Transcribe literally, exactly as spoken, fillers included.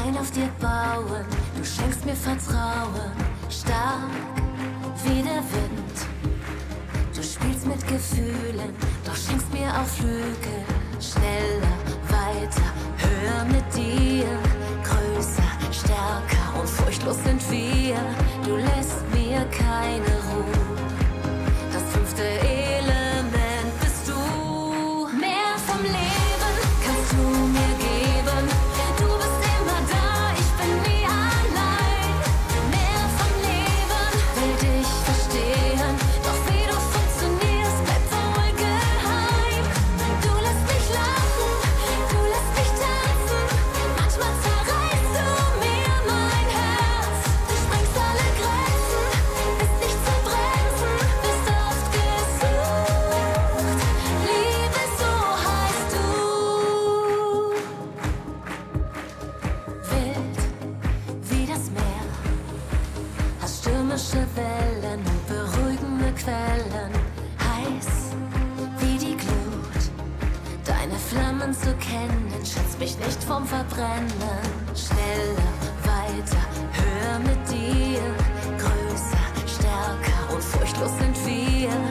allein auf dir bauen. Du schenkst mir Vertrauen, stark wie der Wind. Du spielst mit Gefühlen, doch schenkst mir auch Flügel. Schneller, weiter, höher mit dir. Größer, stärker und furchtlos sind wir. Du lässt mir keine Ruhe. Das fünfte Element bist du. Mehr vom Leben kannst du mir geben. Du bist immer da, ich bin nie allein. Mehr vom Leben will dich verstehen. Doch wie du funktionierst, bleibt so ruhig geheim. Du lässt mich lachen, du lässt mich tanzen. Manchmal zerreißt du mir mein Herz. Du sprengst alle Grenzen, bist nicht zu bremsen, bist oft gesucht. Liebe, so heißt du. Wild wie das Meer, hast stürmische Wellen und beruhigende Quellen. Heiß wie die Glut, deine Flammen zu kennen, schützt mich nicht vom Verbrennen. Schneller, weiter, höher mit dir. Größer, stärker und furchtlos sind wir.